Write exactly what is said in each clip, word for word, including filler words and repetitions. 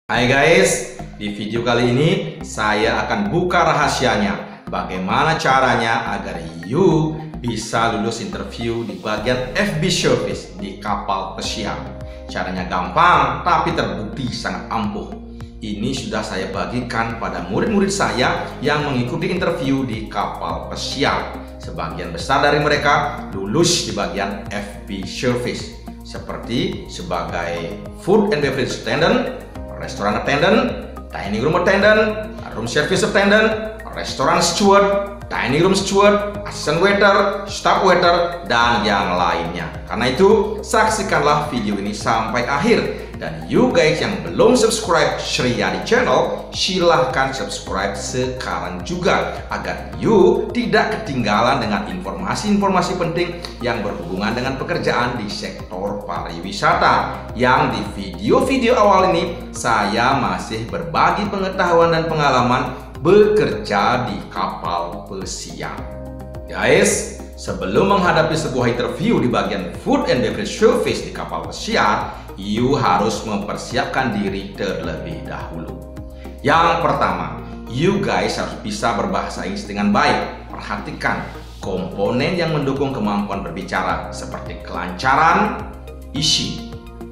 Hai guys, di video kali ini saya akan buka rahasianya bagaimana caranya agar you bisa lulus interview di bagian F B service di kapal pesiar. Caranya gampang tapi terbukti sangat ampuh. Ini sudah saya bagikan pada murid-murid saya yang mengikuti interview di kapal pesiar. Sebagian besar dari mereka lulus di bagian F B service, seperti sebagai food and beverage attendant, restoran attendant, dining room attendant, room service attendant, restoran steward, dining room steward, assistant waiter, staff waiter, dan yang lainnya. Karena itu, saksikanlah video ini sampai akhir. Dan you guys yang belum subscribe Shriyadi channel, silahkan subscribe sekarang juga agar you tidak ketinggalan dengan informasi-informasi penting yang berhubungan dengan pekerjaan di sektor pariwisata. Yang di video-video awal ini saya masih berbagi pengetahuan dan pengalaman bekerja di kapal pesiar. Guys, sebelum menghadapi sebuah interview di bagian food and beverage service di kapal pesiar, you harus mempersiapkan diri terlebih dahulu. Yang pertama, you guys harus bisa berbahasa Inggris dengan baik. Perhatikan komponen yang mendukung kemampuan berbicara seperti kelancaran, isi,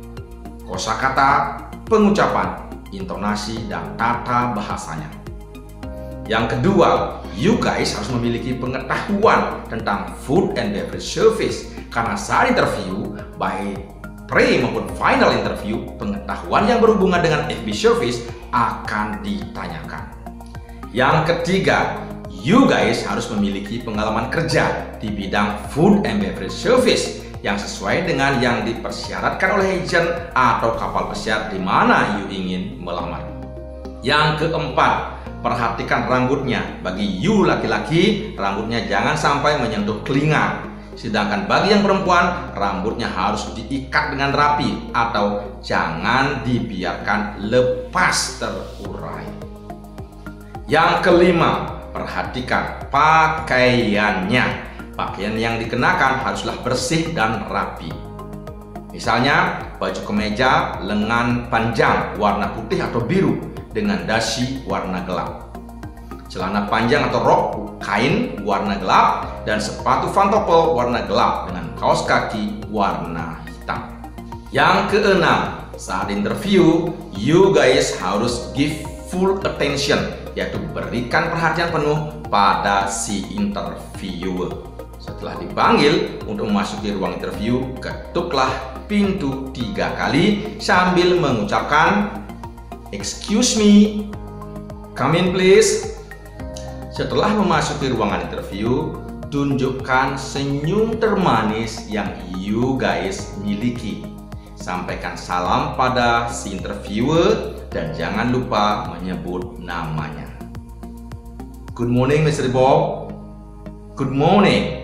kosakata, pengucapan, intonasi, dan tata bahasanya. Yang kedua, you guys harus memiliki pengetahuan tentang food and beverage service, karena saat interview, baik pre maupun final interview, pengetahuan yang berhubungan dengan F B service akan ditanyakan. Yang ketiga, you guys harus memiliki pengalaman kerja di bidang food and beverage service yang sesuai dengan yang dipersyaratkan oleh agent atau kapal pesiar di mana you ingin melamar. Yang keempat, perhatikan rambutnya. Bagi you laki-laki, rambutnya jangan sampai menyentuh telinga. Sedangkan bagi yang perempuan, rambutnya harus diikat dengan rapi atau jangan dibiarkan lepas terurai. Yang kelima, perhatikan pakaiannya. Pakaian yang dikenakan haruslah bersih dan rapi. Misalnya, baju kemeja lengan panjang warna putih atau biru dengan dasi warna gelap, celana panjang atau rok kain warna gelap, dan sepatu pantofel warna gelap dengan kaos kaki warna hitam. Yang keenam, saat interview, you guys harus give full attention, yaitu berikan perhatian penuh pada si interviewer. Setelah dipanggil untuk memasuki ruang interview, ketuklah pintu tiga kali sambil mengucapkan "Excuse me, come in please." Setelah memasuki ruangan interview, tunjukkan senyum termanis yang you guys miliki. Sampaikan salam pada si interviewer dan jangan lupa menyebut namanya. Good morning, Mister Bob. Good morning.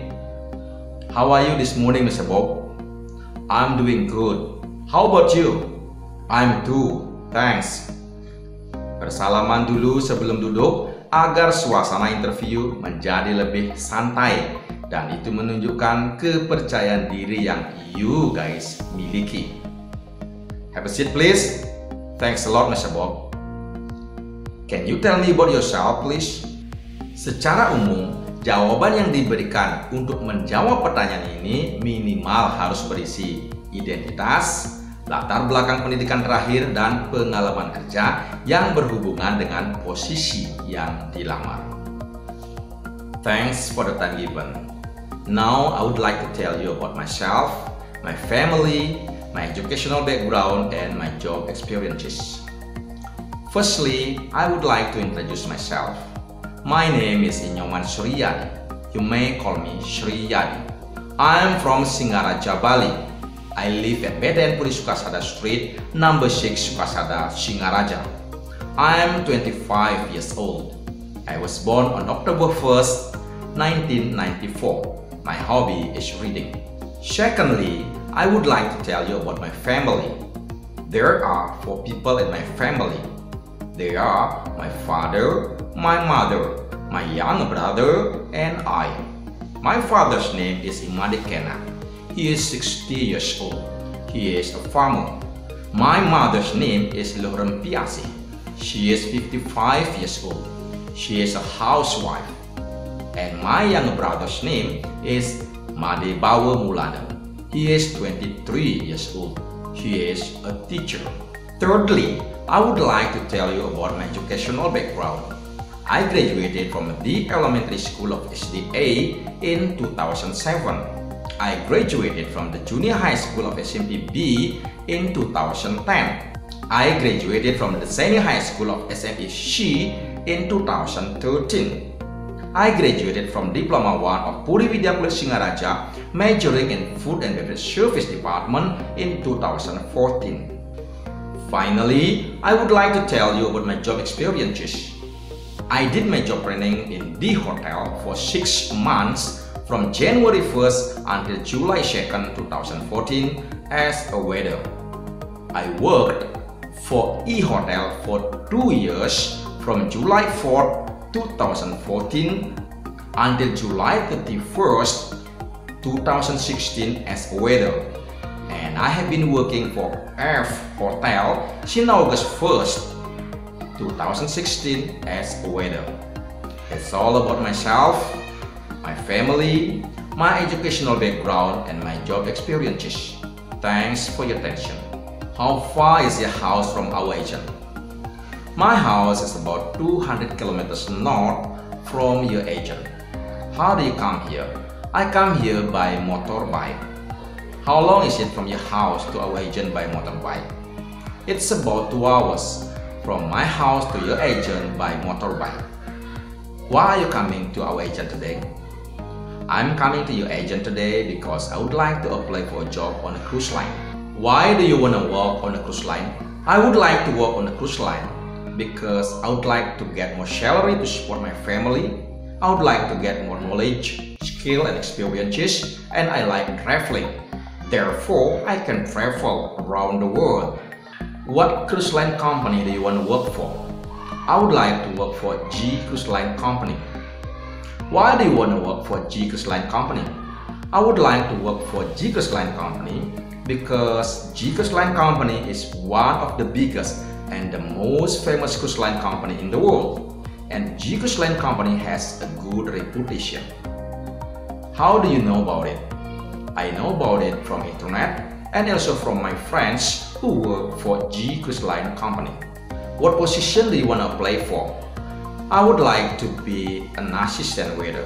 How are you this morning, Mister Bob? I'm doing good. How about you? I'm too. Thanks. Bersalaman dulu sebelum duduk agar suasana interview menjadi lebih santai, dan itu menunjukkan kepercayaan diri yang you guys miliki. Have a seat please. Thanks a lot, Mister Bob. Can you tell me about yourself please? Secara umum, jawaban yang diberikan untuk menjawab pertanyaan ini minimal harus berisi identitas, latar belakang pendidikan terakhir, dan pengalaman kerja yang berhubungan dengan posisi yang dilamar. Thanks for the time given. Now I would like to tell you about myself, my family, my educational background, and my job experiences. Firstly, I would like to introduce myself. My name is Inyoman Shriyadi. You may call me Shriyadi. I'm from Singaraja, Bali. I live at Medan Puri Sukasada Street, number six Sukasada, Singaraja. I'm twenty-five years old. I was born on October first, nineteen ninety-four. My hobby is reading. Secondly, I would like to tell you about my family. There are four people in my family. They are my father, my mother, my younger brother, and I. My father's name is Imadi Kena. He is sixty years old. He is a farmer. My mother's name is Lauren Piasi. She is fifty-five years old. She is a housewife. And my younger brother's name is Made Bawa Mulana. He is twenty-three years old. He is a teacher. Thirdly, I would like to tell you about my educational background. I graduated from the elementary school of S D A in two thousand seven. I graduated from the junior high school of S M P B in two thousand ten. I graduated from the senior high school of S M P C in two thousand thirteen. I graduated from Diploma one of Puri Widya Kulit Singaraja, majoring in Food and Beverage Service Department in two thousand fourteen. Finally, I would like to tell you about my job experiences. I did my job training in the hotel for six months from January first until July second, two thousand fourteen as a waiter. I worked for E-Hotel for two years from July fourth, two thousand fourteen until July thirty-first, two thousand sixteen as a waiter, and I have been working for F Hotel since August first, two thousand sixteen as a waiter. That's all about myself, my family, my educational background, and my job experiences. Thanks for your attention. How far is your house from our agent? My house is about two hundred kilometers north from your agent. How do you come here? I come here by motorbike. How long is it from your house to our agent by motorbike? It's about two hours from my house to your agent by motorbike. Why are you coming to our agent today? I'm coming to your agent today because I would like to apply for a job on a cruise line. Why do you want to work on a cruise line? I would like to work on a cruise line because I would like to get more salary to support my family. I would like to get more knowledge, skill and experiences, and I like traveling. Therefore, I can travel around the world. What cruise line company do you want to work for? I would like to work for G Cruise Line Company. Why do you want to work for G Cruise Line Company? I would like to work for G Cruise Line Company because G Cruise Line Company is one of the biggest and the most famous cruise line company in the world, and G Cruise Line Company has a good reputation. How do you know about it? I know about it from internet and also from my friends who work for G Cruise Line Company. What position do you want to apply for? I would like to be an assistant waiter.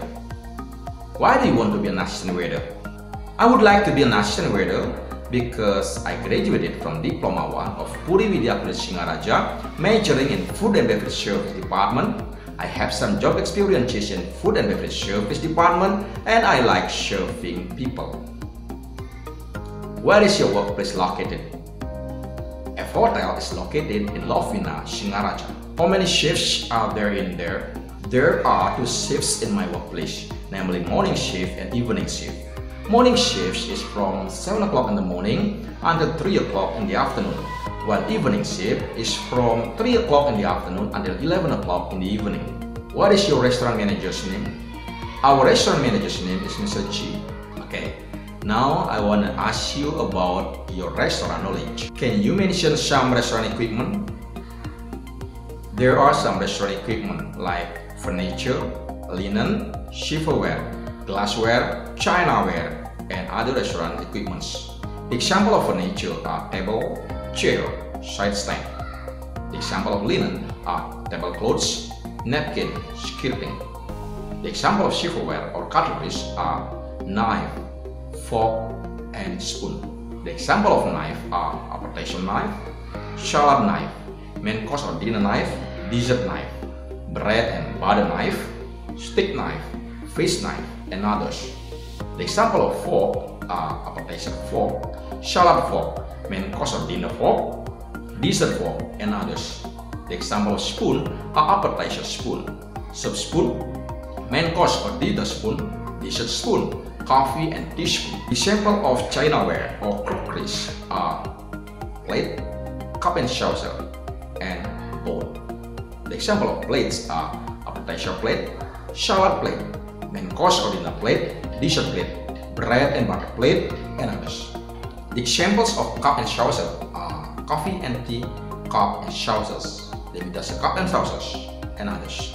Why do you want to be an assistant waiter? I would like to be an assistant waiter because I graduated from Diploma one of Puri Widya Kulit Singaraja, majoring in Food and Beverage Service Department. I have some job experiences in Food and Beverage Service Department, and I like serving people. Where is your workplace located? F Hotel is located in Lovina, Singaraja. How many shifts are there in there? There are two shifts in my workplace, namely morning shift and evening shift. Morning shift is from seven o'clock in the morning until three o'clock in the afternoon, while evening shift is from three o'clock in the afternoon until eleven o'clock in the evening. What is your restaurant manager's name? Our restaurant manager's name is Mister G. Okay, now I want to ask you about your restaurant knowledge. Can you mention some restaurant equipment? There are some restaurant equipment like furniture, linen, silverware, glassware, chinaware, and other restaurant equipments. The example of furniture are table, chair, side stand. The example of linen are tablecloths, napkin, skirting. The example of silverware or cutlery are knife, fork, and spoon. The example of knife are appetizer knife, salad knife, main course or dinner knife, dessert knife, bread and butter knife, steak knife, fish knife, and others. The example of fork are appetizer fork, salad fork, main course or dinner fork, dessert fork, and others. The example of spoon are appetizer spoon, soup spoon, main course or dinner spoon, dessert spoon, coffee and teaspoon. The example of chinaware or crockery are plate, cup and saucer, and bowl. The example of plates are appetizer plate, salad plate, main course or dinner plate, dessert plate, bread and butter plate, and others. The examples of cup and saucer are coffee and tea, cup and saucers, the imitation cup and saucers, and others.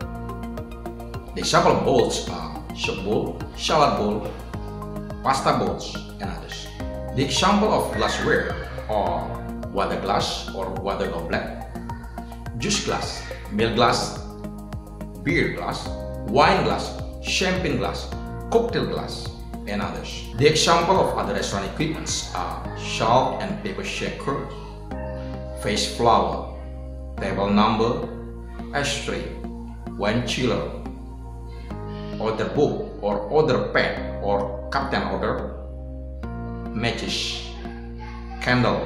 The example of bowls are soup bowl, salad bowl, pasta bowls, and others. The example of glassware are water glass or water goblet, juice glass, milk glass, beer glass, wine glass, champagne glass, cocktail glass, and others. The example of other restaurant equipments are salt and pepper shaker, face flower, table number, ashtray, wine chiller, order book or order pad or captain order, matches, candle,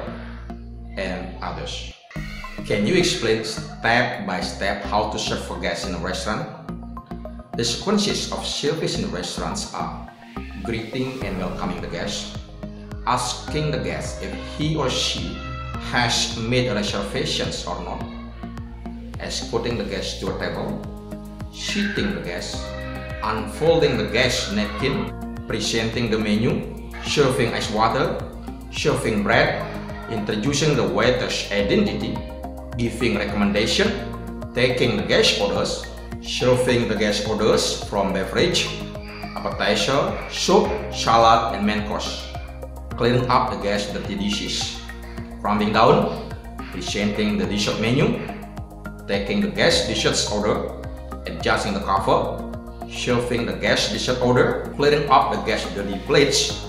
and others. Can you explain step by step how to serve for guests in a restaurant? The sequences of service in restaurants are greeting and welcoming the guest, asking the guest if he or she has made reservations or not, escorting the guest to a table, seating the guest, unfolding the guest napkin, presenting the menu, serving ice water, serving bread, introducing the waiter's identity, giving recommendation, taking the guest orders, serving the guest orders from beverage, appetizer, soup, salad, and main course, cleaning up the guest dirty dishes, rounding down, presenting the dessert menu, taking the guest dessert order, adjusting the cover, serving the guest dessert order, clearing up the guest dirty plates,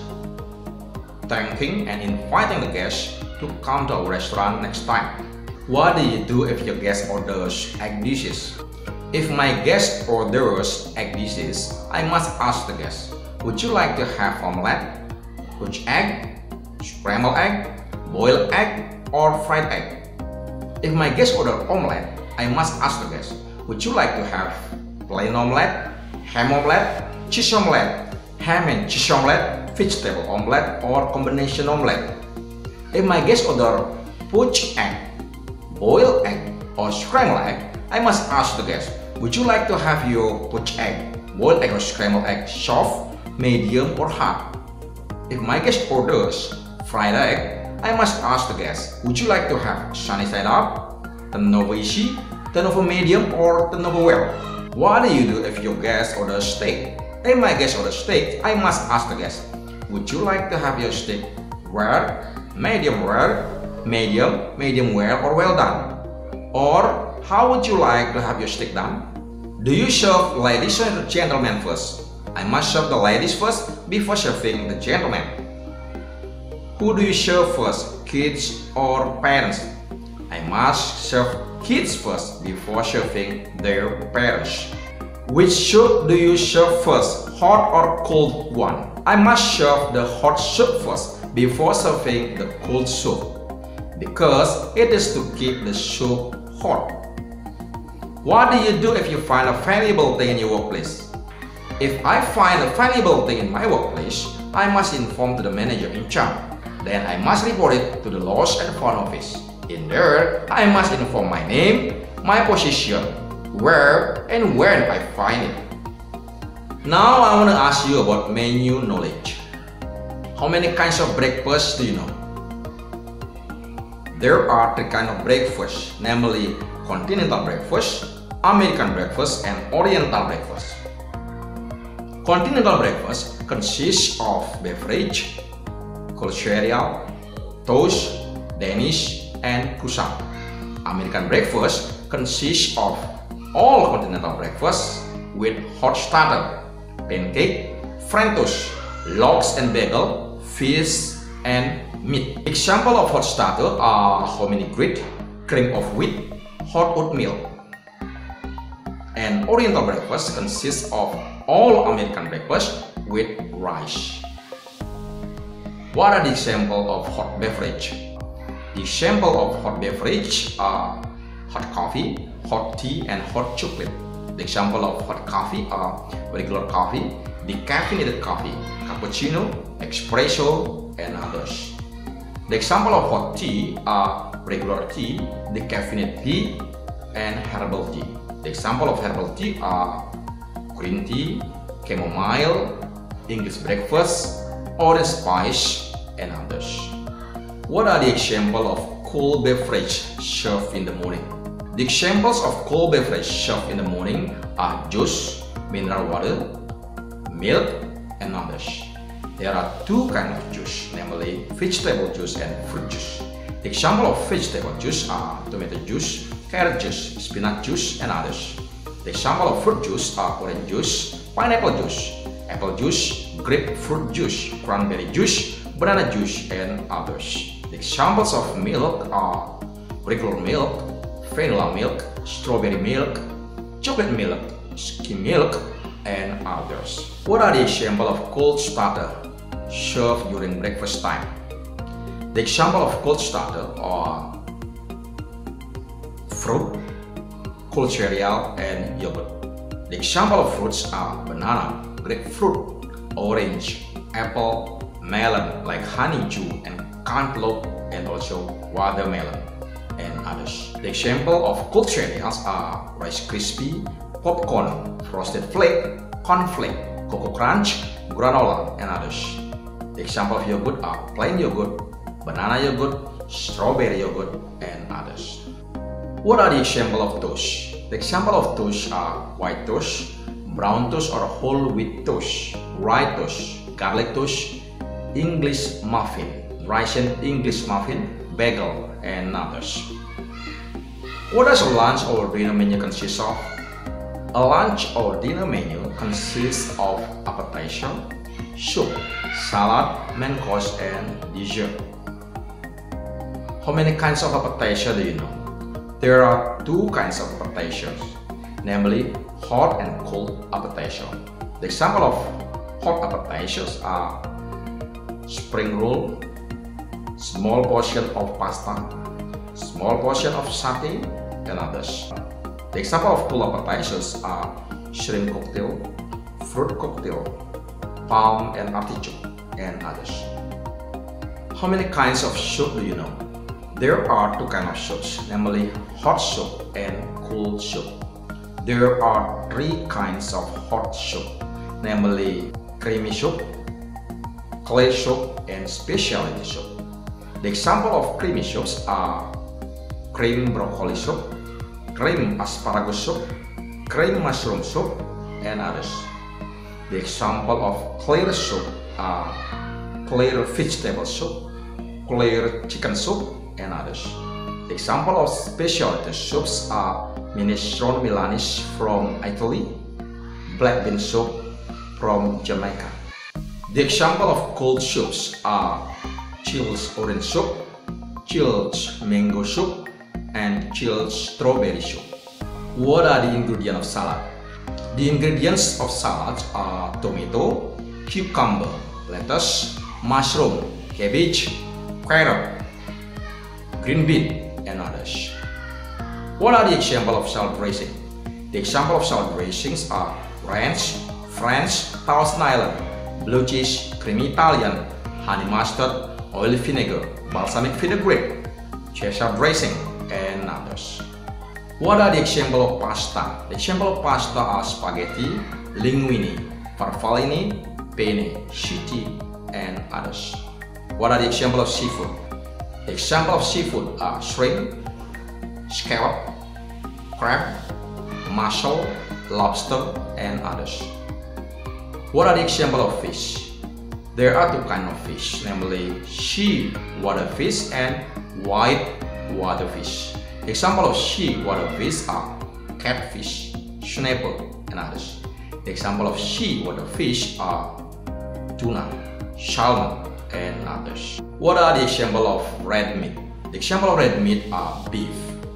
thanking and inviting the guest to come to our restaurant next time. What do you do if your guest orders egg dishes? If my guest orders egg dishes, I must ask the guest, would you like to have omelette, poached egg, scrambled egg, boiled egg, or fried egg? If my guest orders omelette, I must ask the guest, would you like to have plain omelette, ham omelette, cheese omelette, ham and cheese omelette, vegetable omelette, or combination omelette? If my guest order poached egg, boiled egg, or scrambled egg, I must ask the guest, would you like to have your poached egg, boiled egg, or scrambled egg soft, medium, or hard? If my guest orders fried egg, I must ask the guest, would you like to have sunny side up, turn over easy, turn over medium, or turn over well? What do you do if your guest orders steak? If my guest orders steak, I must ask the guest, would you like to have your steak rare, medium rare, medium, medium well, or well done? Or how would you like to have your steak done? Do you serve ladies or gentlemen first? I must serve the ladies first before serving the gentlemen. Who do you serve first, kids or parents? I must serve kids first before serving their parents. Which soup do you serve first, hot or cold one? I must serve the hot soup first before serving the cold soup, because it is to keep the soup hot. What do you do if you find a valuable thing in your workplace? If I find a valuable thing in my workplace, I must inform to the manager in charge. Then I must report it to the loss and found office. In there, I must inform my name, my position, where and when I find it. Now I want to ask you about menu knowledge. How many kinds of breakfast do you know? There are three kinds of breakfast, namely continental breakfast, American breakfast, and Oriental breakfast. Continental breakfast consists of beverage, cold cereal, toast, Danish, and croissant. American breakfast consists of all continental breakfast with hot starter, pancake, French toast, lox and bagel, fish, and meat. Example of hot starter are hominy bread, cream of wheat, hot oatmeal. And Oriental breakfast consists of all American breakfast with rice. What are the examples of hot beverage? The example of hot beverage are hot coffee, hot tea, and hot chocolate. The example of hot coffee are regular coffee, decaffeinated coffee, cappuccino, espresso, and others. The example of hot tea are regular tea, decaffeinated tea, and herbal tea. The example of herbal tea are green tea, chamomile, English breakfast, orange spice, and others. What are the examples of cold beverage served in the morning. The examples of cold beverage served in the morning are juice, mineral water, milk, and others. There are two kinds of juice, namely vegetable juice and fruit juice. The example of vegetable juice are tomato juice, carrot juice, spinach juice, and others. The example of fruit juice are orange juice, pineapple juice, apple juice, grapefruit juice, cranberry juice, banana juice, and others. The examples of milk are regular milk, vanilla milk, strawberry milk, chocolate milk, skim milk, and others. What are the examples of cold starter served during breakfast time? The example of cold starter are fruit, cold cereal, and yogurt. The example of fruits are banana, grapefruit, orange, apple, melon like honeydew and cantaloupe, and also watermelon, and others. The example of cold cereals are Rice Krispies, popcorn, frosted flake, cornflake, cocoa crunch, granola, and others. The example of yogurt are plain yogurt, banana yogurt, strawberry yogurt, and others. What are the example of toast? The example of toast are white toast, brown toast or whole wheat toast, rye toast, garlic toast, English muffin, Russian English muffin, bagel, and others. What does a lunch or dinner menu consist of? A lunch or dinner menu consists of appetizer, soup, salad, main course, and dessert. How many kinds of appetizer do you know? There are two kinds of appetizers, namely hot and cold appetizer. The example of hot appetizers are spring roll, small portion of pasta, small portion of satay, and others. The example of cold appetizers are shrimp cocktail, fruit cocktail, palm and artichoke, and others. How many kinds of soup do you know? There are two kinds of soups, namely hot soup and cold soup. There are three kinds of hot soup, namely creamy soup, clay soup, and specialty soup. The example of creamy soups are cream broccoli soup, cream asparagus soup, cream mushroom soup, and others. The example of clear soup are clear vegetable soup, clear chicken soup, and others. The example of specialty soups are minestrone Milanese from Italy, black bean soup from Jamaica. The example of cold soups are chilled orange soup, chilled mango soup, and chilled strawberry soup. What are the ingredients of salad? The ingredients of salad are tomato, cucumber, lettuce, mushroom, cabbage, carrot, green bean, and others. What are the examples of salad dressing? The example of salad dressings are ranch, French, Thousand Island, blue cheese, creamy Italian, honey mustard, oil vinegar, balsamic vinaigrette, Cheshire dressing, and others. What are the examples of pasta? The examples of pasta are spaghetti, linguine, farfallini, penne, ziti, and others. What are the examples of seafood? The examples of seafood are shrimp, scallop, crab, mussel, lobster, and others. What are the examples of fish? There are two kinds of fish, namely sea water fish and white water fish. The example of sea water fish are catfish, snapper, and others. The example of sea water fish are tuna, salmon, and others. What are the examples of red meat? The example of red meat are beef,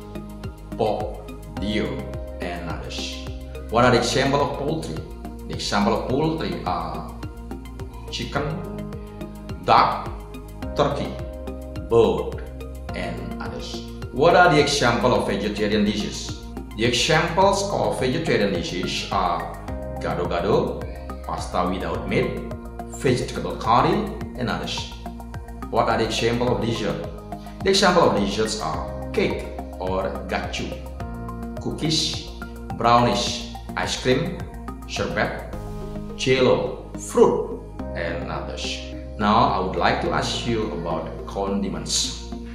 pork, deer, and others. What are the examples of poultry? The example of poultry are chicken, duck, turkey, bird, and others. What are the examples of vegetarian dishes? The examples of vegetarian dishes are gado-gado, pasta without meat, vegetable curry, and others. What are the examples of dessert? The example of desserts are cake or gachu, cookies, brownies, ice cream, sherbet, jello, fruit, and others. Now I would like to ask you about condiments.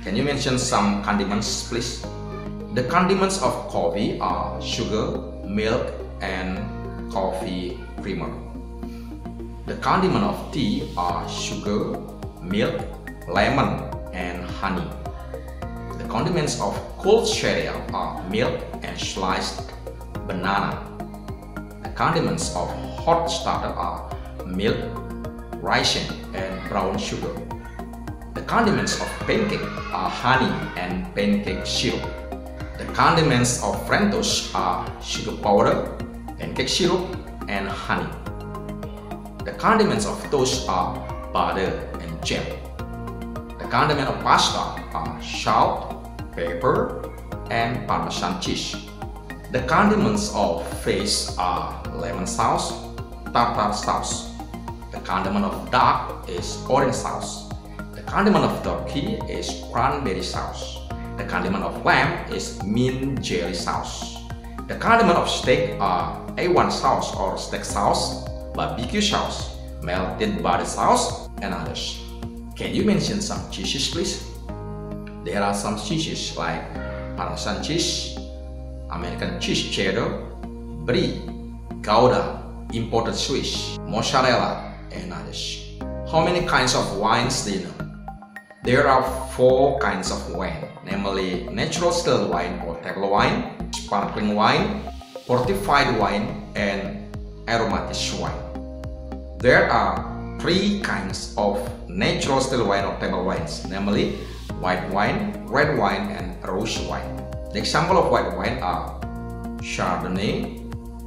Can you mention some condiments, please? The condiments of coffee are sugar, milk, and coffee creamer. The condiment of tea are sugar, milk, lemon, and honey. The condiments of cold cereal are milk and sliced banana. The condiments of hot starter are milk, raisin, and brown sugar. The condiments of pancake are honey and pancake syrup. The condiments of French toast are sugar powder, pancake syrup, and honey. The condiments of toast are butter and jam. The condiment of pasta are salt, pepper, and Parmesan cheese. The condiments of fish are lemon sauce, tartar sauce. The condiment of duck is orange sauce. The condiment of turkey is cranberry sauce. The condiment of lamb is mint jelly sauce. The condiment of steak are A one sauce or steak sauce, barbecue sauce, melted butter sauce, and others. Can you mention some cheeses, please? There are some cheeses like Parmesan cheese, American cheese cheddar, brie, Gouda, imported Swiss, mozzarella, and others. How many kinds of wines do you know? There are four kinds of wine, namely natural distilled wine or table wine, sparkling wine, fortified wine, and aromatic wine. There are three kinds of natural distilled wine or table wines, namely white wine, red wine, and rose wine. The example of white wine are Chardonnay,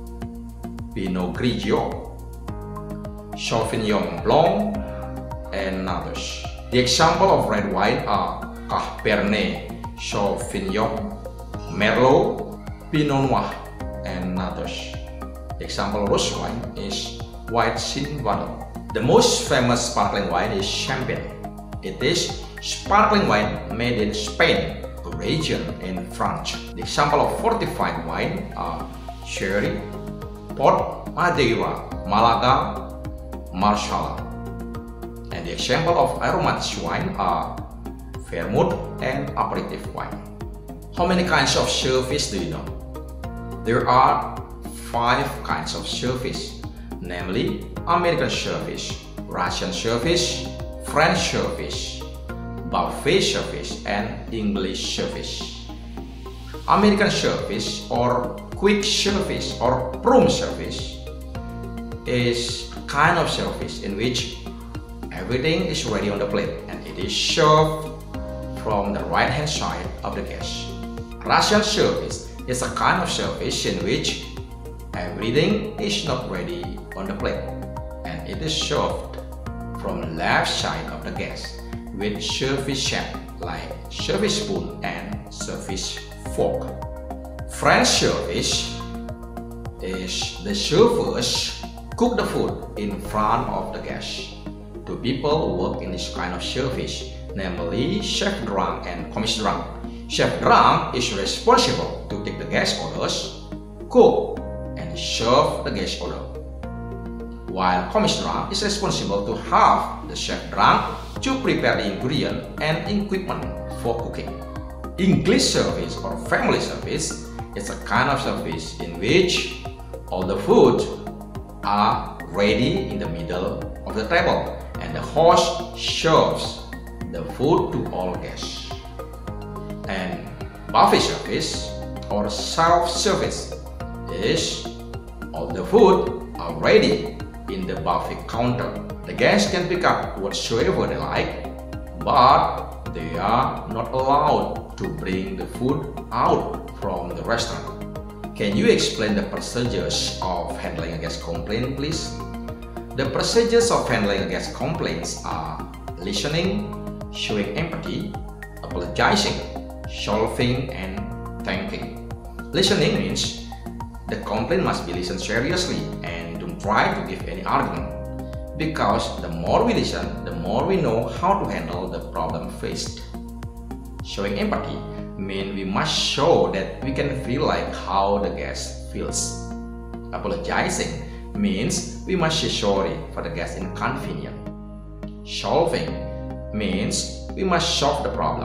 Pinot Grigio, Sauvignon Blanc, and others. The example of red wine are Cabernet Sauvignon, Merlot, Pinot Noir, and others. The example of rose wine is White Zinfandel. The most famous sparkling wine is Champagne. It is sparkling wine made in Spain, a region in France. The example of fortified wine are Sherry, Port Madeira, Malaga, Marsala. And the example of aromatic wine are vermouth and aperitif wine. How many kinds of shellfish do you know? There are five kinds of shellfish, namely American shellfish, Russian shellfish, French shellfish, buffet shellfish, and English shellfish. American shellfish or quick shellfish or prune shellfish is a kind of shellfish in which everything is ready on the plate and it is served from the right hand side of the guest. Russian shellfish is a kind of shellfish in which everything is not ready on the plate and it is served from the left side of the guest with service shape like service spoon and service fork. French shellfish is the servers cook the food in front of the guest. Two people who work in this kind of shellfish, namely chef drunk and commis drunk. Chef drunk is responsible to take the guest orders, cook, and serve the guest order, while commis drunk is responsible to have the chef drunk to prepare the ingredient and equipment for cooking. English service or family service is a kind of service in which all the food are ready in the middle of the table and the host serves the food to all guests. And buffet service or self-service is all the food are ready in the buffet counter. The guests can pick up whatsoever they like, but they are not allowed to bring the food out from the restaurant. Can you explain the procedures of handling a guest complaint, please? The procedures of handling a guest complaints are listening, showing empathy, apologizing, solving, and thanking. Listening means the complaint must be listened seriously and don't try to give any argument, because the more we listen, the more we know how to handle the problem faced. Showing empathy means we must show that we can feel like how the guest feels. Apologizing means we must say sorry for the guest inconvenience. Solving means we must solve the problem.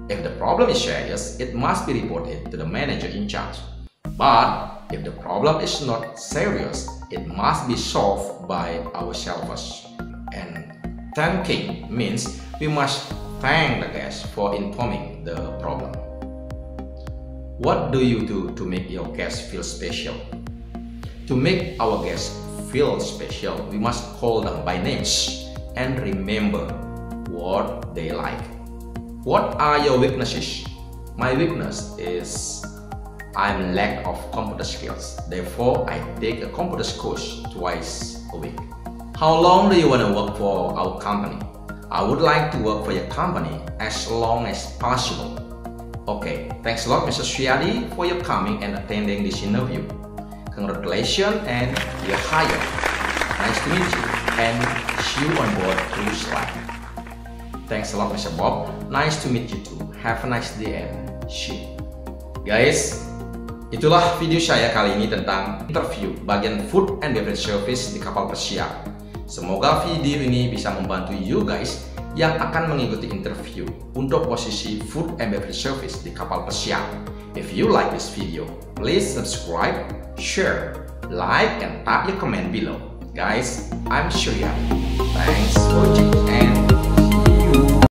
If the problem is serious, it must be reported to the manager in charge. But if the problem is not serious, it must be solved by ourselves. And thanking means we must thank the guest for informing the problem. What do you do to make your guests feel special? To make our guests feel special, we must call them by names and remember what they like. What are your weaknesses? My weakness is I'm lack of computer skills. Therefore, I take a computer course twice a week. How long do you want to work for our company? I would like to work for your company as long as possible. Okay, thanks a lot, Mister Suyadi, for your coming and attending this interview. Congratulations and you're hired. Nice to meet you and see you on board cruise line. Thanks a lot, Mister Bob. Nice to meet you too. Have a nice day and see you. Guys, itulah video saya kali ini tentang interview bagian food and beverage service di kapal Persia. Semoga video ini bisa membantu you guys yang akan mengikuti interview untuk posisi food and beverage service di kapal Persia. If you like this video, please subscribe, share, like, and tap your comment below. Guys, I'm Suyadi. Thanks for watching and